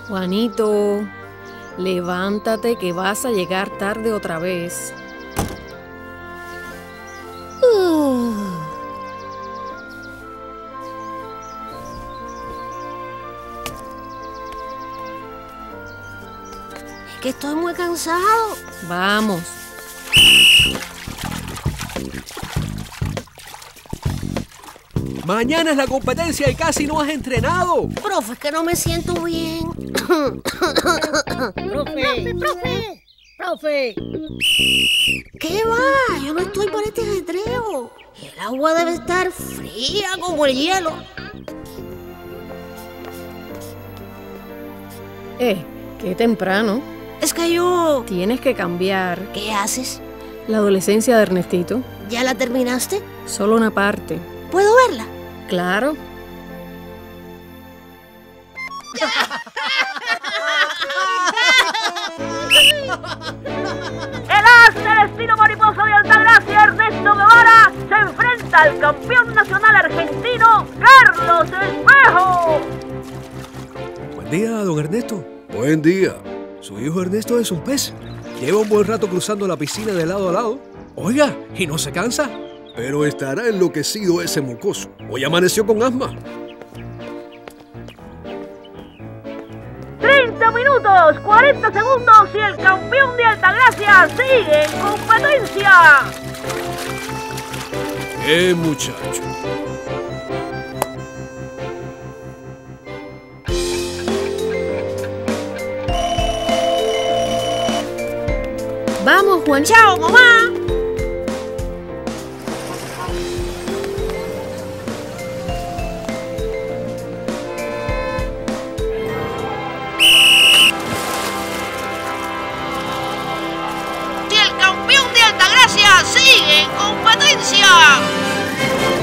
Juanito, levántate que vas a llegar tarde otra vez. Es que estoy muy cansado. Vamos. Mañana es la competencia y casi no has entrenado. Profe, es que no me siento bien. Profe. ¿Qué va? Yo no estoy para este ajetreo. Y el agua debe estar fría como el hielo. Qué temprano. Es que yo... Tienes que cambiar. ¿Qué haces? La adolescencia de Ernestito. ¿Ya la terminaste? Solo una parte. ¿Puedo verla? Claro. El as del estilo mariposa de Altagracia, Ernesto Guevara, se enfrenta al campeón nacional argentino, Carlos Espejo. Buen día, don Ernesto. Buen día. Su hijo Ernesto es un pez. Lleva un buen rato cruzando la piscina de lado a lado. Oiga, ¿y no se cansa? Pero estará enloquecido ese mocoso. Hoy amaneció con asma. 30 minutos, 40 segundos y el campeón de Altagracia sigue en competencia. ¡Qué muchacho! Vamos, Juan. ¡Chao, mamá! Y el campeón de Altagracia sigue en competencia.